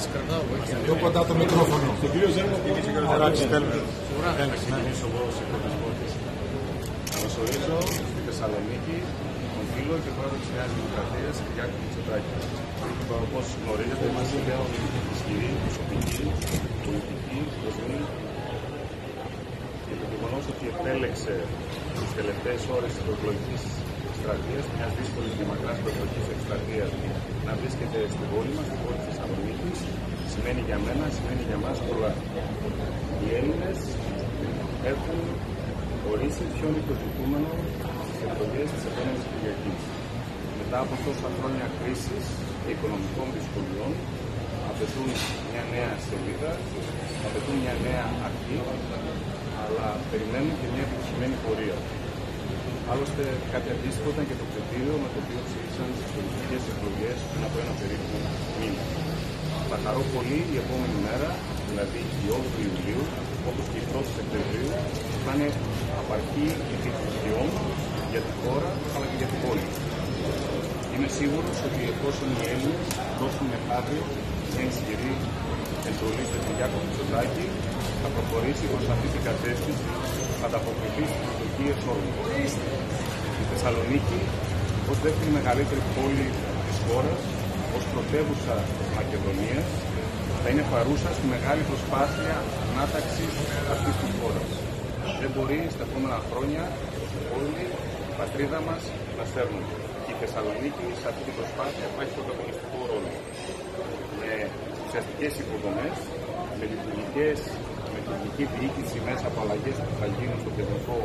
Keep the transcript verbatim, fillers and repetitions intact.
Πιο κοντά το μικρόφωνο. Στον κύριο Ζέρμο και τον κύριο Εντάξει, θέλουμε. Θέλουμε να μιλήσω εγώ σε υπολογισμό της. Καλωσορίζω στη Θεσσαλονίκη τον φίλο και πρόεδρο της Νέας Δημοκρατίας, Κυριάκο Μητσοτάκη. Όπως γνωρίζετε, είμαστε πλέον ισχυρή, προσωπική, πολιτική, δοσμή και το γεγονός ότι επέλεξε τις τελευταίες ώρες της προεκλογικής εκστρατείας, μιας δύσκολης και μακράς προεκλογικής εκστρατείας, να βρίσκεται στην πόλη μας, στην πόλη της Θεσσαλονίκης, σημαίνει για μένα, σημαίνει για μας πολλά. Οι Έλληνες έχουν ορίσει ποιο είναι το ζητούμενο στις εκλογές της επόμενης Κυριακής. Μετά από τόσα χρόνια κρίσης και οικονομικών δυσκολιών, απαιτούν μια νέα σελίδα, απαιτούν μια νέα αρχή, αλλά περιμένουν και μια επιτυχημένη πορεία. Άλλωστε, κάτι αντίστοιχο ήταν και το κριτήριο με το οποίο ψήφισαν στις πολιτικές εκλογές πριν από ένα περίπου μήνα. Θα χαρώ πολύ η επόμενη μέρα, δηλαδή η όγδοη Ιουλίου, όπως και η πρώτη Σεπτεμβρίου, θα είναι απαρχή επιτυχιών για τη χώρα αλλά και για την πόλη. Είμαι σίγουρος ότι εφόσον οι Έλληνες δώσουν αύριο μια ισχυρή εντολή στον Κυριάκο Μητσοτάκη, θα προχωρήσει προς αυτή την κατεύθυνση, θα ανταποκριθεί στις προσδοκίες όλων. Η Θεσσαλονίκη, ως δεύτερη μεγαλύτερη πόλη της χώρας, ως πρωτεύουσα της Μακεδονίας, θα είναι παρούσα στη μεγάλη προσπάθεια ανάταξης αυτής της χώρας. Δεν μπορεί στα επόμενα χρόνια όλοι η πατρίδα μας να σέρνουν. Και η Θεσσαλονίκη σε αυτή την προσπάθεια θα έχει πρωταγωνιστικό ρόλο. Με ουσιαστικές υποδομές, με λειτουργικές, με λειτουργική διοίκηση μέσα από αλλαγές που θα γίνουν στο κεντρικό